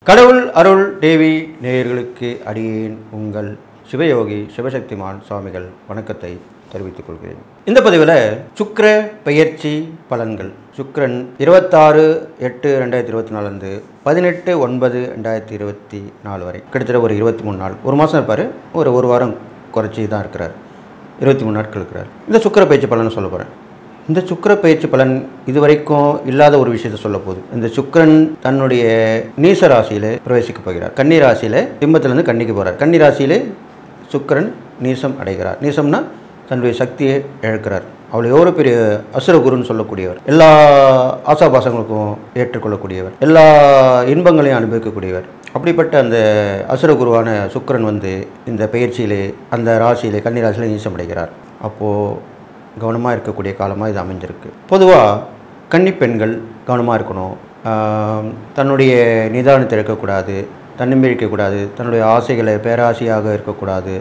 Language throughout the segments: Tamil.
கடவுள் அருள் டிவி நேயர்களுக்கு அடியேன் உங்கள் சிவயோகி சிவசக்திமான் சுவாமிகள் வணக்கத்தை தெரிவித்துக் கொள்கிறேன். இந்த பதிவில் சுக்கிர பெயர்ச்சி பலன்கள். சுக்கிரன் 26/8/2024 18/9/2024 வரை கிட்டத்தட்ட ஒரு 23 நாள், ஒரு மாதம் இருப்பார். ஒரு வாரம் குறைச்சி தான் இருக்கிறார். 23 நாட்கள் இருக்கிறார். இந்த சுக்கிர பெயர்ச்சி பலனை சொல்ல போகிறேன். இந்த சுக்கிர பெயர்ச்சி பலன் இதுவரைக்கும் இல்லாத ஒரு விஷயத்தை சொல்ல போகுது. இந்த சுக்கிரன் தன்னுடைய நீச ராசியில் பிரவேசிக்க போகிறார். கன்னி ராசியில் சிம்மத்திலிருந்து கன்னிக்கு போகிறார். கன்னி ராசியிலே சுக்கிரன் நீசம் அடைகிறார். நீசம்னா தன்னுடைய சக்தியை இழக்கிறார். அவள் எவ்வளோ பெரிய அசுரகுருன்னு சொல்லக்கூடியவர், எல்லா ஆசாபாசங்களுக்கும் ஏற்றுக்கொள்ளக்கூடியவர், எல்லா இன்பங்களையும் அனுபவிக்கக்கூடியவர். அப்படிப்பட்ட அந்த அசுரகுருவான சுக்கிரன் இந்த பெயர்ச்சியிலே அந்த ராசியிலே கன்னி ராசியிலே நீசம் அடைகிறார். அப்போது கவனமாக இருக்கக்கூடிய காலமாக இது அமைஞ்சிருக்கு. பொதுவாக கன்னி பெண்கள் கவனமாக இருக்கணும். தன்னுடைய நிதானத்தை இருக்கக்கூடாது, தன்னம்பிக்கைக்கூடாது, தன்னுடைய ஆசைகளை பேராசையாக இருக்கக்கூடாது.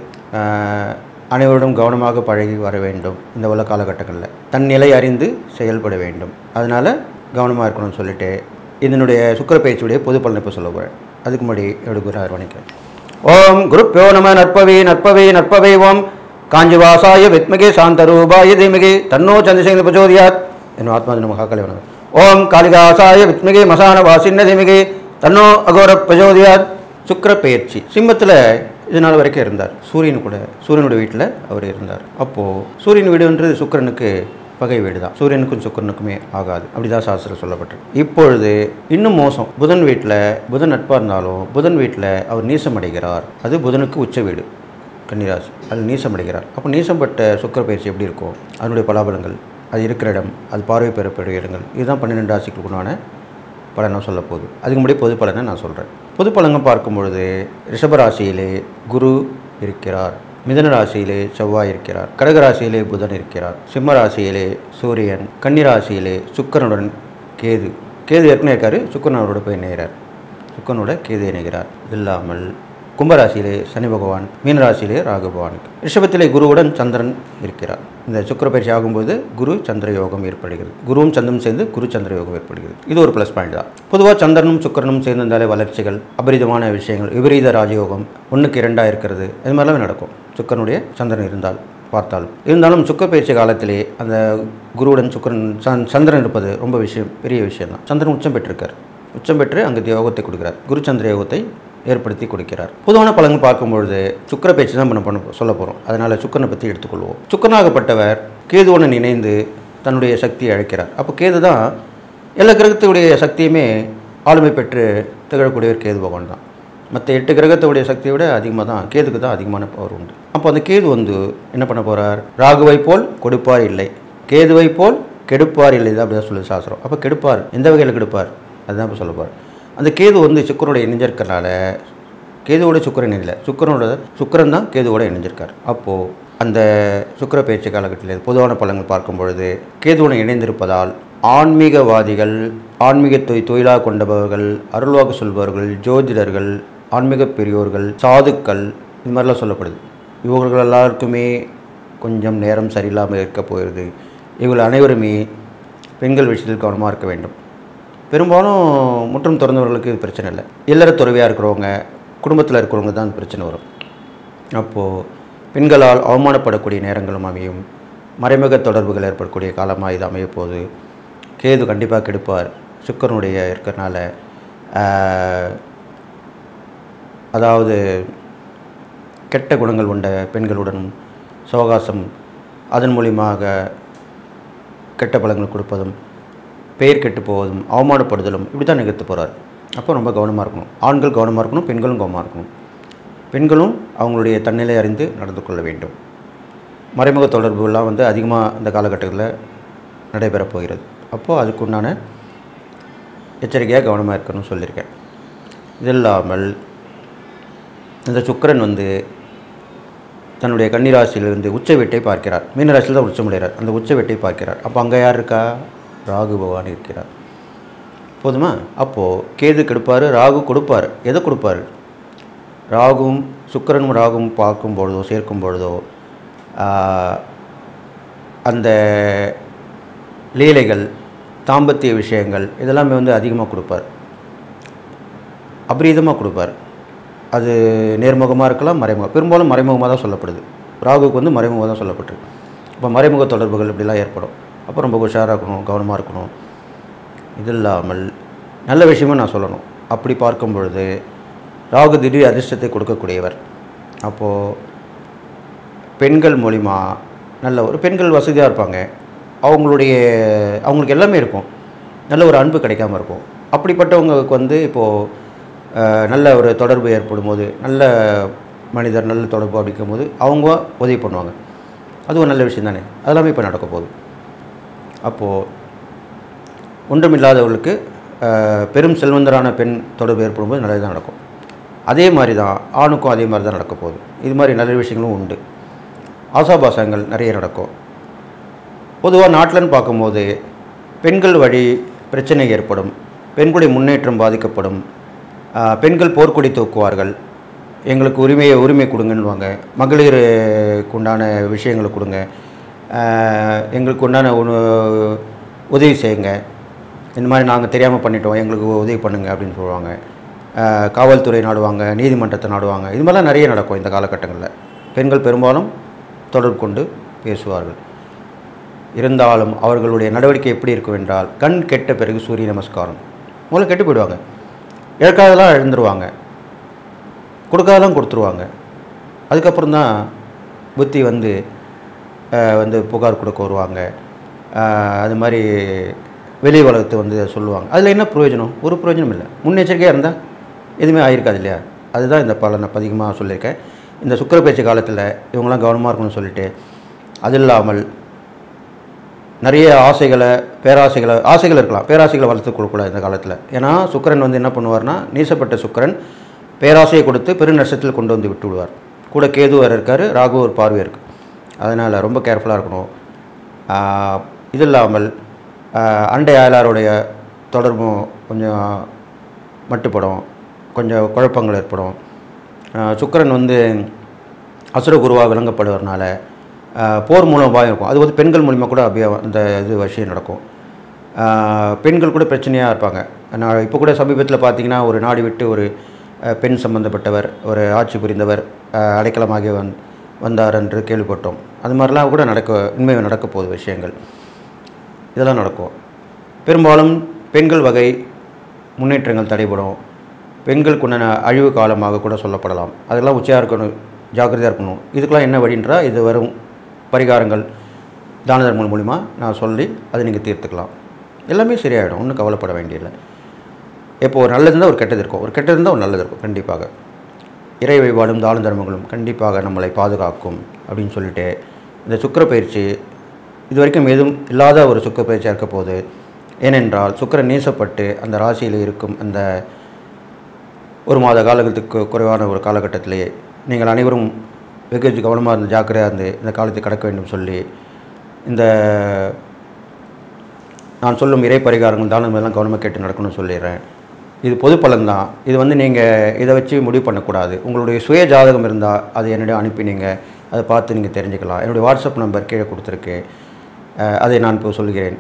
அனைவரும் கவனமாக பழகி வர வேண்டும். இந்த உள்ள காலகட்டங்களில் தன் நிலை அறிந்து செயல்பட வேண்டும். அதனால் கவனமாக இருக்கணும்னு சொல்லிட்டு இதனுடைய சுக்கிர பெயர்ச்சியுடைய பொது பலனை இப்போ சொல்ல போகிறேன். அதுக்கு முன்னாடி எடுக்கிறார் வணக்கம். ஓம் குருப்யோ நம நற்பவே நற்பவே நற்பவே ஓம் காஞ்சிவாசாய வித்மகே சாந்தரூபாய தீமகே தன்னோ சந்திரசேகர பிரச்சோதயாத் என்னும் ஆத்மாதின மகாகலை வணக்கம். ஓம் காளிதாசாய வித்மகே மசான வாசின்ன தீமகே தன்னோ அகோர பிரச்சோதயாத். சுக்கிர பெயர்ச்சி சிம்மத்தில் இது நாள் வரைக்கும் இருந்தார். சூரியனுடைய வீட்டில் அவர் இருந்தார். அப்போது சூரியன் வீடுன்றது சுக்கிரனுக்கு பகை வீடு தான். சூரியனுக்கும் சுக்கிரனுக்குமே ஆகாது, அப்படிதான் சாஸ்திரம் சொல்லப்பட்டிருக்கு. இப்பொழுது இன்னும் மோசம். புதன் வீட்டில் புதன் நட்பாக இருந்தாலும் புதன் வீட்டில் அவர் நீசம் அடைகிறார். அது புதனுக்கு உச்ச வீடு கன்னிராசி. அதில் நீசம் அடைகிறார். அப்போ நீசம்பட்ட சுக்கிர பயிற்சி எப்படி இருக்கும், அதனுடைய பலாபலங்கள், அது இருக்கிற இடம், அது பார்வை பெறக்கூடிய இடங்கள், இதுதான் 12 ராசிகளுக்குண்டான பலனை சொல்ல போகுது. அதுக்கு முன்னாடி பொது பலனை நான் சொல்கிறேன். பொது பலன்கள் பார்க்கும் பொழுது ரிஷபராசியிலே குரு இருக்கிறார், மிதுன ராசியிலே செவ்வாய் இருக்கிறார், கடகராசியிலே புதன் இருக்கிறார், சிம்ம ராசியிலே சூரியன், கன்னிராசியிலே சுக்கிரனுடன் கேது ஏற்கனவே இருக்காரு. சுக்கிரனோட போய் இணைகிறார். சுக்கிரனோட கேது இணைகிறார். இல்லாமல் கும்பராசியிலே சனி பகவான், மீனராசியிலே ராகு பகவான், ரிஷபத்திலே குருவுடன் சந்திரன் இருக்கிறார். இந்த சுக்கிர பயிற்சி ஆகும்போது குரு சந்திர யோகம் ஏற்படுகிறது. குருவும் சந்திரனும் சேர்ந்து குரு சந்திர யோகம் ஏற்படுகிறது. இது ஒரு ப்ளஸ் பாயிண்ட் தான். பொதுவாக சந்திரனும் சுக்கிரனும் சேர்ந்திருந்தாலே வளர்ச்சிகள், அபரிதமான விஷயங்கள், விபரீத ராஜயோகம் 1க்கு 2 இருக்கிறது, இது மாதிரிலாம் நடக்கும். சுக்கிரனுடைய சந்திரன் இருந்தாலும் சுக்கிர பயிற்சி காலத்திலே அந்த குருவுடன் சுக்கிரன் சந்திரன் இருப்பது ரொம்ப பெரிய விஷயம் தான். சந்திரன் உச்சம் பெற்றிருக்கார். உச்சம் பெற்று அங்கு யோகத்தை கொடுக்கிறார். குரு சந்திர யோகத்தை ஏற்படுத்தி கொடுக்கிறார். பொதுவான பலன்கள் பார்க்கும்பொழுது சுக்கிர பேச்சு தான் சொல்ல போகிறோம். அதனால் சுக்கிரனை பற்றி எடுத்துக்கொள்வோம். சுக்கிரனாகப்பட்டவர் கேதுவுடன் இணைந்து தன்னுடைய சக்தியை அழைக்கிறார். அப்போ கேது தான் எல்லா கிரகத்துடைய சக்தியுமே ஆளுமை பெற்று திகழக்கூடியவர் கேது பகவான் தான். மற்ற 8 கிரகத்துடைய சக்தியை விட அதிகமாக தான் கேதுக்கு தான் அதிகமான பவர் உண்டு. அப்போ அந்த கேது என்ன பண்ண போகிறார், ராகுவை போல் கொடுப்பார் இல்லை, கேதுவை போல் கெடுப்பார் இல்லை தான் அப்படி தான் சொல்லுது சாஸ்திரம். அப்போ கெடுப்பார் எந்த வகையில் கெடுப்பார் அதுதான் இப்போ சொல்ல போகிறார். அந்த கேது சுக்கிரனோட இணைஞ்சிருக்கிறனால கேதுவோட சுக்கிரன் இல்லை, சுக்கிரன் தான் கேதுவோட இணைஞ்சிருக்கார். அப்போது அந்த சுக்கிர பயிற்சி காலகட்டத்தில் பொதுவான பலன்கள் பார்க்கும் பொழுது கேதுவுடன் இணைந்திருப்பதால் ஆன்மீகவாதிகள், ஆன்மீகத்தை தொழிலாக கொண்டவர்கள், அருள்வாக்கு சொல்பவர்கள், ஜோதிடர்கள், ஆன்மீக பெரியோர்கள், சாதுக்கள், இது மாதிரிலாம் சொல்லப்படுது. இவர்கள் எல்லாருக்குமே கொஞ்சம் நேரம் சரியில்லாமல் இருக்க போகிறது. இவர்கள் அனைவருமே பெண்கள் விஷயத்தில் கவனமாக இருக்க வேண்டும். பெரும்பாலும் முற்றும் திறந்தவர்களுக்கு இது பிரச்சனை இல்லை. இல்லற துறவியாக இருக்கிறவங்க, குடும்பத்தில் இருக்கிறவங்க தான் பிரச்சனை வரும். அப்போது பெண்களால் அவமானப்படக்கூடிய நேரங்களும் அமையும். மறைமுக தொடர்புகள் ஏற்படக்கூடிய காலமாக இது அமைய போது கேது கண்டிப்பாக கெடுப்பார். சுக்கிரனுடைய இருக்கிறனால அதாவது கெட்ட குணங்கள் கொண்ட பெண்களுடன் சவகாசம், அதன் மூலியமாக கெட்ட பலன்கள் கொடுப்பதும், பெயர் கெட்டு போவதும், அவமானப்படுதலும் இப்படி தான் நிகழ்த்து போகிறார். அப்போ ரொம்ப கவனமாக இருக்கணும். ஆண்கள் கவனமாக இருக்கணும், பெண்களும் கவனமாக இருக்கணும். பெண்களும் அவங்களுடைய தன்னிலை அறிந்து நடந்து கொள்ள வேண்டும். மறைமுக தொடர்புலாம் அதிகமாக இந்த காலகட்டத்தில் நடைபெறப் போகிறது. அப்போது அதுக்குண்டான எச்சரிக்கையாக கவனமாக இருக்கணும்னு சொல்லியிருக்கேன். இது இல்லாமல் இந்த சுக்கிரன் தன்னுடைய கன்னிராசியிலிருந்து உச்ச வீட்டை பார்க்கிறார். மீனராசியில் தான் உச்சமடைகிறார். அந்த உச்ச வீட்டை பார்க்கிறார். அப்போ அங்கே யார் இருக்கா, ராகு பகவான் இருக்கிறார். போதுமா? அப்போது கேது கெடுப்பார், ராகு கொடுப்பார். எதை கொடுப்பார்? ராகுவும் சுக்கிரனும் ராகுவும் பார்க்கும் பொழுதோ சேர்க்கும் பொழுதோ அந்த லீலைகள், தாம்பத்திய விஷயங்கள் இதெல்லாமே அதிகமாக கொடுப்பார். அபரீதமாக கொடுப்பார். அது நேர்முகமாக இருக்கலாம், மறைமுகம். பெரும்பாலும் மறைமுகமாக தான் சொல்லப்படுது. ராகுவுக்கு வந்து மறைமுகமாக தான் சொல்லப்பட்டிருக்கு. இப்போ மறைமுக தொடர்புகள் இப்படிலாம் ஏற்படும். அப்போ ரொம்ப உஷாராக இருக்கணும், கவனமாக இருக்கணும். இது இல்லாமல் நல்ல விஷயமும் நான் சொல்லணும். அப்படி பார்க்கும் பொழுது ராகு திடீர் அதிர்ஷ்டத்தை கொடுக்கக்கூடியவர். அப்போது பெண்கள் மூலிமா நல்ல ஒரு பெண்கள் வசதியாக இருப்பாங்க. அவங்களுக்கு எல்லாமே இருக்கும். நல்ல ஒரு அன்பு கிடைக்காம இருக்கும். அப்படிப்பட்டவங்களுக்கு வந்து இப்போது நல்ல ஒரு தொடர்பு ஏற்படும் போது, நல்ல மனிதர் நல்ல தொடர்பு அப்படிக்கும் போது அவங்க உதவி பண்ணுவாங்க. அது ஒரு நல்ல விஷயம் தானே. அதெல்லாமே இப்போ நடக்க போகுது. அப்போது ஒன்றுமில்லாதவர்களுக்கு பெரும் செல்வந்தரான பெண் தொடர்பு ஏற்படும்போது நல்லது தான் நடக்கும். அதே மாதிரி தான் ஆணுக்கும் அதே மாதிரி தான் நடக்க போகுது. இது மாதிரி நல்ல விஷயங்களும் உண்டு. ஆசாபாசங்கள் நிறைய நடக்கும். பொதுவாக நாட்டில்னு பார்க்கும்போது பெண்கள் வழி பிரச்சனை ஏற்படும். பெண்களுடைய முன்னேற்றம் பாதிக்கப்படும். பெண்கள் போர்க்கொடி தூக்குவார்கள். எங்களுக்கு உரிமை கொடுங்கன்னுவாங்க. மகளிருக்கு உண்டான விஷயங்களை கொடுங்க, எங்களுக்கு உண்டான உதவி செய்யுங்க, இந்த மாதிரி நாங்கள் தெரியாமல் பண்ணிட்டோம், எங்களுக்கு உதவி பண்ணுங்க அப்படின்னு சொல்லுவாங்க. காவல்துறை நாடுவாங்க, நீதிமன்றத்தை நாடுவாங்க. இது மாதிரிலாம் நிறைய நடக்கும் இந்த காலகட்டங்களில். பெண்கள் பெரும்பாலும் தொடர்பு கொண்டு பேசுவார்கள். இருந்தாலும் அவர்களுடைய நடவடிக்கை எப்படி இருக்கும் என்றால், கண் கெட்ட பிறகு சூரிய நமஸ்காரம். முதல்ல கெட்டு போயிடுவாங்க. இழக்காதெல்லாம் எழுந்துருவாங்க, கொடுக்காதெல்லாம் கொடுத்துருவாங்க. அதுக்கப்புறம் தான் புத்தி வந்து புகார் கொடுக்க வருவாங்க. அது மாதிரி வெளி உலகத்தை வந்து சொல்லுவாங்க. அதில் என்ன பிரயோஜனம்? ஒரு பிரயோஜனம் இல்லை. முன்னெச்சரிக்கையாக இருந்தால் எதுவுமே ஆகிருக்காது இல்லையா? அதுதான் இந்த பலனை அதிகமாக சொல்லியிருக்கேன். இந்த சுக்கிர பயிற்சி காலத்தில் இவங்களாம் கவனமாக இருக்கணும்னு சொல்லிட்டு, அது இல்லாமல் நிறைய ஆசைகள் இருக்கலாம். பேராசைகளை வளர்த்து கொடுக்கக்கூடாது இந்த காலத்தில். ஏன்னா சுக்கிரன் வந்து என்ன பண்ணுவார்னா, நீசப்பட்ட சுக்கிரன் பேராசையை கொடுத்து பெரு நஷ்டத்தில் கொண்டு வந்து விட்டு விடுவார். கூட கேது வேறு இருக்கார், ராகு ஒரு பார்வை இருக்குது. அதனால் ரொம்ப கேர்ஃபுல்லாக இருக்கணும். இது இல்லாமல் அண்டை அயலாருடைய தொடர்பும் கொஞ்சம் மட்டுப்படும், கொஞ்சம் குழப்பங்கள் ஏற்படும். சுக்கிரன் வந்து அசுர குருவாக விளங்கப்படுவதனால போர் மூலமாக இருக்கும். அது வந்து பெண்கள் மூலிமா கூட அப்படியே அந்த விஷயம் நடக்கும். பெண்கள் கூட பிரச்சனையாக இருப்பாங்க. நான் இப்போ கூட சமீபத்தில் பார்த்தீங்கன்னா, ஒரு நாடு விட்டு ஒரு பெண் சம்பந்தப்பட்டவர், ஒரு ஆட்சி புரிந்தவர் அடைக்கலமாகி வந்தார் என்று கேள்விப்பட்டோம். அது மாதிரிலாம் கூட உண்மையாக நடக்க போகுது விஷயங்கள். இதெல்லாம் நடக்கும். பெரும்பாலும் பெண்கள் வகை முன்னேற்றங்கள் தடைபடும். பெண்களுக்குண்டான அழிவு காலமாக கூட சொல்லப்படலாம். அதெல்லாம் உச்சியாக இருக்கணும், ஜாக்கிரதையாக இருக்கணும். இதுக்கெல்லாம் என்ன வழின்றால், இது வரும் பரிகாரங்கள் தான தர்மங்கள் மூலிமா நான் சொல்லி அதை நீங்கள் தீர்த்துக்கலாம். எல்லாமே சரியாயிடும். ஒன்றும் கவலைப்பட வேண்டியதில்லை. இப்போ ஒரு நல்லது இருந்தால் ஒரு கெட்டது இருக்கும், ஒரு கெட்டது இருந்தால் ஒரு நல்லது இருக்கும். கண்டிப்பாக இறை வழிபாடும் தான தர்மங்களும் கண்டிப்பாக நம்மளை பாதுகாக்கும் அப்படின்னு சொல்லிட்டு, இந்த சுக்கிர பயிற்சி இது வரைக்கும் எதுவும் இல்லாத ஒரு சுக்கிர பயிற்சியாக இருக்க போகுது. ஏனென்றால் சுக்கிரன் நீசப்பட்டு அந்த ராசியில் இருக்கும் அந்த ஒரு மாத காலத்துக்கு குறைவான ஒரு காலகட்டத்திலேயே நீங்கள் அனைவரும் வெகு கவனமாக இருந்து ஜாக்கிரதையாக இருந்து இந்த காலத்தை கடக்க வேண்டும் சொல்லி, இந்த நான் சொல்லும் இறை பரிகாரங்கள் தானம் எல்லாம் கவனமாக கேட்டு நடக்கணும்னு சொல்லிடுறேன். இது பொது பலன்தான். இது வந்து நீங்கள் இதை வச்சு முடிவு பண்ணக்கூடாது. உங்களுடைய சுய ஜாதகம் இருந்தால் அதை என்னிடம் அனுப்பி நீங்கள் அதை பார்த்து நீங்கள் தெரிஞ்சுக்கலாம். என்னுடைய வாட்ஸ்அப் நம்பர் கீழே கொடுத்துருக்கு. அதை நான் இப்போ சொல்கிறேன்.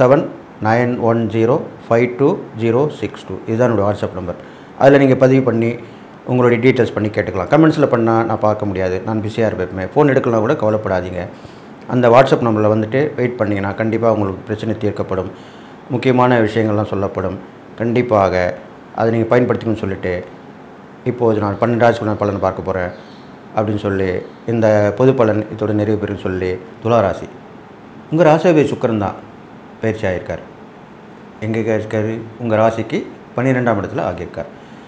9791052062. இதுதான் என்னுடைய வாட்ஸ்அப் நம்பர். அதில் நீங்கள் பதிவு பண்ணி உங்களுடைய டீட்டெயில்ஸ் பண்ணி கேட்டுக்கலாம். கமெண்ட்ஸில் பண்ணால் நான் பார்க்க முடியாது, நான் பிஸியாக இருப்பேன். ஃபோன் எடுக்கலாம் கூட கவலைப்படாதீங்க. அந்த வாட்ஸ்அப் நம்பரில் வந்துட்டு வெயிட் பண்ணிங்கன்னா கண்டிப்பாக உங்களுக்கு பிரச்சனை தீர்க்கப்படும். முக்கியமான விஷயங்கள்லாம் சொல்லப்படும். கண்டிப்பாக அதை நீங்கள் பயன்படுத்திக்கணும்னு சொல்லிவிட்டு, இப்போது நான் 12 ராசிக்குள்ள பலனை பார்க்க போகிறேன் அப்படின்னு சொல்லி, இந்த பொது பலன் இதோட நிறைவு பெறுன்னு சொல்லி, துளாராசி உங்கள் ராசியாதிபதி சுக்கிரன் தான் பயிற்சி ஆகியிருக்கார். எங்கே இருக்கார்? உங்கள் ராசிக்கு 12ஆம் இடத்துல ஆகியிருக்கார்.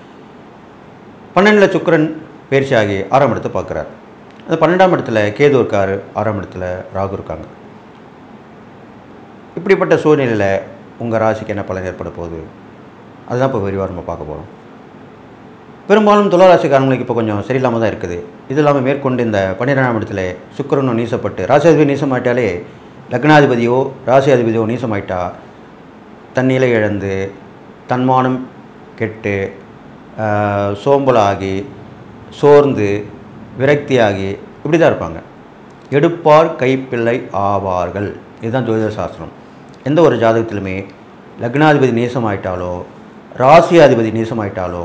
12ல் சுக்கிரன் பயிற்சி ஆகி 6ஆம் இடத்தை பார்க்குறார். அந்த 12ஆம் இடத்துல கேது இருக்கார், 6ஆம் இடத்துல ராகு இருக்காங்க. இப்படிப்பட்ட சூழ்நிலையில் உங்கள் ராசிக்கு என்ன பலன் ஏற்பட போகுது, அதுதான் இப்போ விரிவாக நம்ம பார்க்க போகிறோம். பெரும்பாலும் துளாராசிக்காரங்களுக்கு இப்போ கொஞ்சம் சரியில்லாமல் தான் இருக்குது. இது இல்லாமல் மேற்கொண்டு இந்த 12ஆம் இடத்துல சுக்கிரனும் நீசப்பட்டு, ராசியாதிபதி நீசமாயிட்டாலே, லக்னாதிபதியோ ராசியாதிபதியோ நீசமாயிட்டா தன்னிலை இழந்து தன்மானம் கெட்டு சோம்பலாகி சோர்ந்து விரக்தியாகி இப்படி தான் இருப்பாங்க. எடுப்பார் கைப்பிள்ளை ஆவார்கள். இதுதான் ஜோதிட சாஸ்திரம். எந்த ஒரு ஜாதகத்திலுமே லக்னாதிபதி நீசமாயிட்டாலோ ராசியாதிபதி நீசமாயிட்டாலோ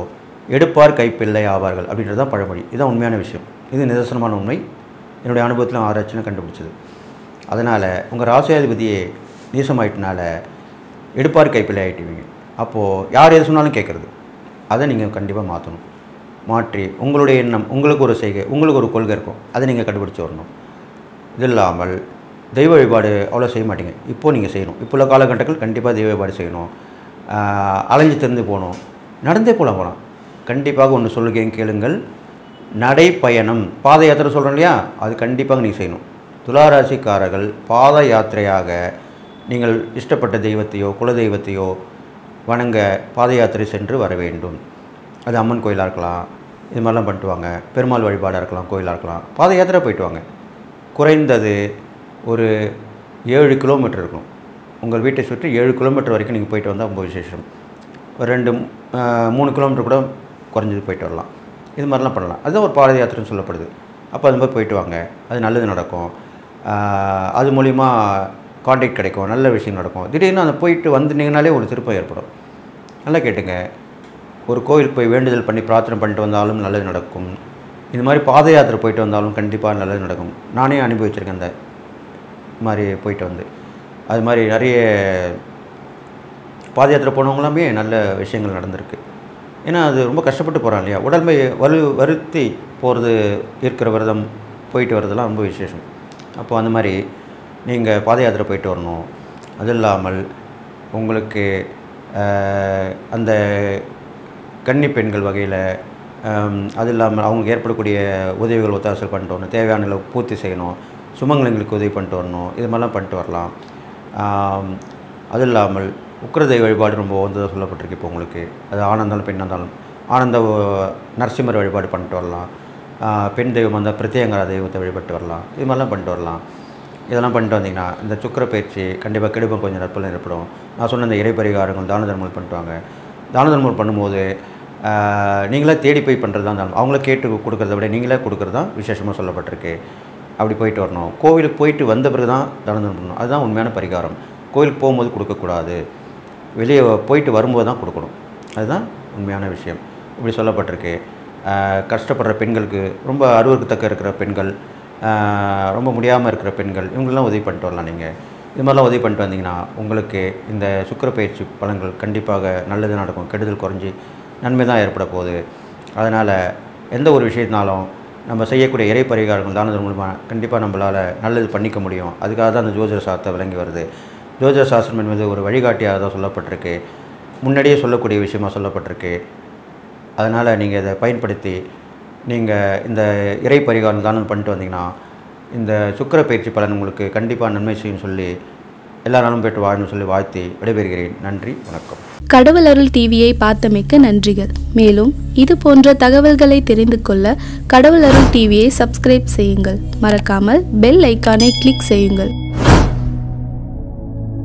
எடுப்பார் கைப்பிள்ளை ஆவார்கள் அப்படின்றது தான் பழமொழி. இதுதான் உண்மையான விஷயம். இது நிதர்சனமான உண்மை. என்னுடைய அனுபவத்தில் ஆராய்ச்சின்னு கண்டுபிடிச்சது. அதனால் உங்கள் ராசியாதிபதியே நீசமாயிட்டனால எடுப்பார் கைப்பிள்ளை ஆகிட்டுவீங்க. அப்போது யார் எது சொன்னாலும் கேட்குறது, அதை நீங்கள் கண்டிப்பாக மாற்றணும். மாற்றி உங்களுடைய எண்ணம், உங்களுக்கு ஒரு செய்கை, உங்களுக்கு ஒரு கொள்கை இருக்கும், அதை நீங்கள் கண்டுபிடிச்சி வரணும். இது இல்லாமல் தெய்வ வழிபாடு அவ்வளோ செய்ய மாட்டீங்க. இப்போது நீங்கள் செய்யணும். இப்போ உள்ள காலகட்டங்கள் கண்டிப்பாக தெய்வ வழிபாடு செய்யணும். அலைஞ்சு திறந்து போகணும். நடந்தே போகலாம். கண்டிப்பாக ஒன்று சொல்லுகிறேன் கேளுங்கள். நடைப்பயணம், பாத யாத்திரை சொல்கிறோம் இல்லையா, அது கண்டிப்பாக நீங்கள் செய்யணும். துளாராசிக்காரர்கள் பாத யாத்திரையாக நீங்கள் இஷ்டப்பட்ட தெய்வத்தையோ குலதெய்வத்தையோ வணங்க பாத யாத்திரை சென்று வர வேண்டும். அது அம்மன் கோயிலாக இருக்கலாம், இது மாதிரிலாம் பண்ணிட்டு வாங்க. பெருமாள் வழிபாடாக இருக்கலாம், கோயிலாக இருக்கலாம். பாத யாத்திரை போயிட்டு வாங்க. குறைந்தது ஒரு 7 கிலோமீட்டர் இருக்கும். உங்கள் வீட்டை சுற்றி 7 கிலோமீட்டர் வரைக்கும் நீங்கள் போயிட்டு வந்தால் ரொம்ப விசேஷம். ஒரு 2-3 கிலோமீட்டர் கூட குறைஞ்சது போயிட்டு வரலாம். இது மாதிரிலாம் பண்ணலாம். அதுதான் ஒரு பாத யாத்திரைன்னு சொல்லப்படுது. அப்போ அது மாதிரி போயிட்டு வாங்க. அது நல்லது நடக்கும். அது மூலிமா கான்டாக்ட் கிடைக்கும், நல்ல விஷயம் நடக்கும். திடீர்னு அந்த போயிட்டு வந்துட்டீங்கனாலே ஒரு திருப்பம் ஏற்படும். நல்லா கேட்டுங்க. ஒரு கோயிலுக்கு போய் வேண்டுதல் பண்ணி பிரார்த்தனை பண்ணிட்டு வந்தாலும் நல்லது நடக்கும். இது மாதிரி பாத யாத்திரை போயிட்டு வந்தாலும் கண்டிப்பாக நல்லது நடக்கும். நானே அனுபவிச்சிருக்கேன் அந்த மாதிரி போயிட்டு வந்து. அது மாதிரி நிறைய பாத யாத்திரை போனவங்களாமே நல்ல விஷயங்கள் நடந்திருக்கு. ஏன்னா அது ரொம்ப கஷ்டப்பட்டு போகிறான் இல்லையா, உடல்மை வருத்தி போகிறது, இருக்கிற விரதம் போயிட்டு வர்றதெல்லாம் ரொம்ப விசேஷம். அப்போ அந்த மாதிரி நீங்கள் பாத யாத்திரை போயிட்டு வரணும். அது இல்லாமல் உங்களுக்கு அந்த கன்னி பெண்கள் வகையில் அது இல்லாமல் அவங்களுக்கு ஏற்படக்கூடிய உதவிகள் ஒத்தாசல் பண்ணிட்டு வரணும். தேவையான அளவு பூர்த்தி செய்யணும். சுமங்கலங்களுக்கு உதவி பண்ணிட்டு வரணும். இது மாதிரிலாம் பண்ணிட்டு வரலாம். அது இல்லாமல் உக்கிரதெய்வ வழிபாடு ரொம்ப வந்ததாக சொல்லப்பட்டிருக்கு. இப்போ உங்களுக்கு அது ஆனந்தாலும் பெண்ணாக இருந்தாலும் ஆனந்த நரசிம்மர் வழிபாடு பண்ணிட்டு வரலாம். பெண் தெய்வம் வந்தால் பிரத்யங்கரா தெய்வத்தை வழிபட்டு வரலாம். இது மாதிரிலாம் பண்ணிட்டு வரலாம். இதெல்லாம் பண்ணிட்டு வந்தீங்கன்னா இந்த சுக்கிர பயிற்சி கண்டிப்பாக கெடுப்பம் கொஞ்சம் நற்பலன் ஏற்படும். நான் சொன்ன இந்த இறை பரிகாரங்கள் தான தர்மங்கள் பண்ணிட்டு வாங்க. தான தர்மங்கள் பண்ணும்போது நீங்களே தேடி போய் பண்ணுறது தான் தானம். அவங்கள கேட்டு கொடுக்குறத விட நீங்களே கொடுக்குறது தான் விசேஷமாக சொல்லப்பட்டிருக்கு. அப்படி போயிட்டு வரணும். கோவிலுக்கு போயிட்டு வந்த பிறகு தான் தான தர்மம் பண்ணணும். அதுதான் உண்மையான பரிகாரம். கோவிலுக்கு போகும்போது கொடுக்கக்கூடாது, வெளியே போயிட்டு வரும்போது தான் கொடுக்கணும். அதுதான் உண்மையான விஷயம். இப்படி சொல்லப்பட்டிருக்கு. கஷ்டப்படுற பெண்களுக்கு, ரொம்ப அருவருக்கத்தக்க இருக்கிற பெண்கள், ரொம்ப முடியாமல் இருக்கிற பெண்கள், இவங்களெலாம் உதவி பண்ணிட்டு வரலாம். நீங்கள் இது மாதிரிலாம் உதவி பண்ணிட்டு வந்தீங்கன்னா உங்களுக்கு இந்த சுக்கிர பயிற்சி பலன்கள் கண்டிப்பாக நல்லது நடக்கும். கெடுதல் குறைஞ்சி நன்மை தான் ஏற்பட போகுது. அதனால் எந்த ஒரு விஷயத்தினாலும் நம்ம செய்யக்கூடிய இறை பரிகாரங்கள் தானதன் மூலமாக கண்டிப்பாக நம்மளால் நல்லது பண்ணிக்க முடியும். அதுக்காக தான் அந்த ஜோதிட சாஸ்திரம் விளங்கி வருது. ஜோதிட சாஸ்திரம் என்பது ஒரு வழிகாட்டியாக தான் சொல்லப்பட்டிருக்கு. முன்னாடியே சொல்லக்கூடிய விஷயமாக சொல்லப்பட்டிருக்கு. அதனால் நீங்கள் இதை பயன்படுத்தி நீங்கள் இந்த இறை பரிகாரம் தானம் பண்ணிட்டு வந்தீங்கன்னா இந்த சுக்கிர பயிற்சி பலன் உங்களுக்கு கண்டிப்பாக நன்மை செய்யும் சொல்லி எல்லா நாளும் போய்ட்டு வாழணும்னு சொல்லி வாழ்த்தி விடைபெறுகிறேன். நன்றி, வணக்கம். கடவுள் அருள் டிவியை பார்த்தமைக்கு நன்றிகள். மேலும் இது போன்ற தகவல்களை தெரிந்து கொள்ள கடவுள் அருள் டிவியை சப்ஸ்கிரைப் செய்யுங்கள். மறக்காமல் பெல் ஐக்கானை கிளிக் செய்யுங்கள்.